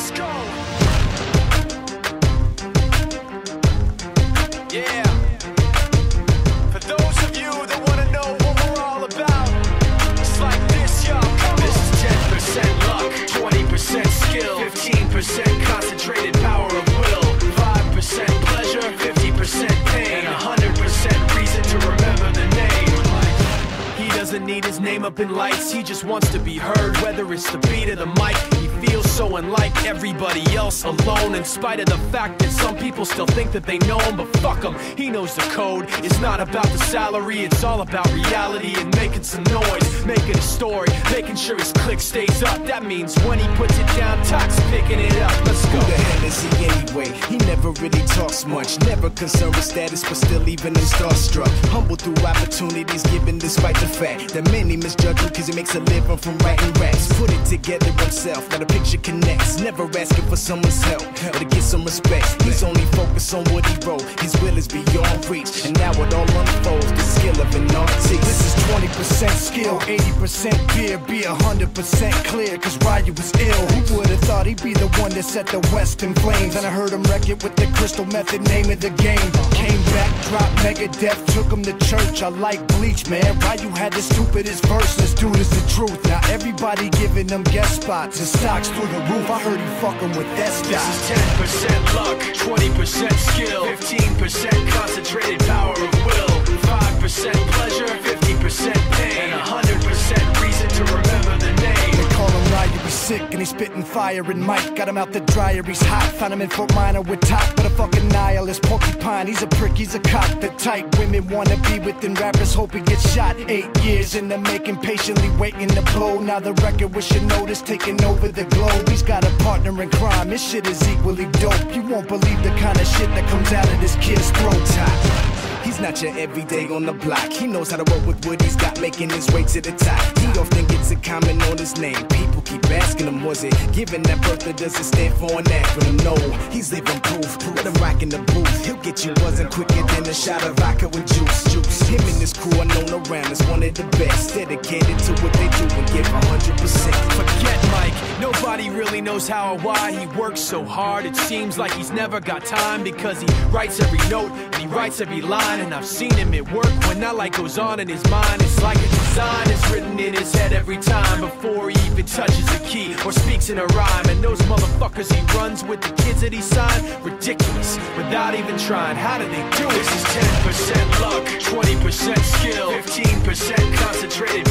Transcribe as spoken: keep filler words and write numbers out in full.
Let's go. Yeah. For those of you that want to know what we're all about, it's like this, y'all. Come on. This is ten percent luck, twenty percent skill, fifteen percent concentrated power of will, five percent pleasure, fifty percent pain, and one hundred percent reason to remember the name. He doesn't need his name up in lights, he just wants to be heard, whether it's the beat or the mic. He feels so unlike everybody else, alone, in spite of the fact that some people still think that they know him, but fuck him, he knows the code. It's not about the salary, it's all about reality and making some noise, making a story, making sure his click stays up. That means when he puts it down, Tox picking it up. Let's go. Who the hell is he anyway? He never really talks much, never concerned with status, but still even him starstruck. Humble through opportunities given despite the fact that many misjudge him cause he makes a living from writing raps. Put it together himself, now the picture connects. Never asking for someone's help or to get some respect. He's only focused on what he wrote. His will is beyond reach, and now it all unfolds, the skill of an artist. This is twenty percent skill, eighty percent fear, be one hundred percent clear, cause Ryu was ill. Who would've thought he'd be the one that set the West in flames? And I heard him wreck it with the Crystal Method, name of the game. Came back, dropped Megadeth, took him to church. I like Bleach, man. Ryu had the stupidest verse, this dude is the truth. Now everybody giving them guest spots and stocks through the roof. I heard he fucking with that stock. This is ten percent luck, twenty percent skill, fifteen percent concentrated power of will, five percent pleasure, fifty percent pain, and one hundred percent reason to remember the name. They call him Ryu, he's sick and he's spitting fire and Mike got him out the dryer, he's hot. Found him in Fort Minor with top, but a fucking nihilist porcupine. He's a prick, he's a cock. The type women wanna be within rappers, hope he gets shot. Eight years in the making, patiently waiting to blow. Now the record with your notice taking over the globe. He's got a partner in crime, this shit is equally dope. You won't believe the kind of shit that comes out of this kid's throat. He's not your everyday on the block. He knows how to work with what he's got, making his way to the top. He often gets a comment on his name. People keep asking him, was it given that birth or does it stand for an acronym? No, he's living proof. Let him rock in the booth. He'll get you buzzing quicker than a shot of vodka with juice. Juice. Him and his crew are known around as one of the best, dedicated to what they do and give one hundred percent. Forget Mike, nobody really knows how or why he works so hard. It seems like he's never got time because he writes every note and he writes every line. And I've seen him at work when that light goes on in his mind. It's like a design is written in his head every time before he even touches a key or speaks in a rhyme. And those motherfuckers he runs with, the kids that he signed, ridiculous, without even trying. How do they do it? This is ten percent luck, twenty percent skill, fifteen percent concentrated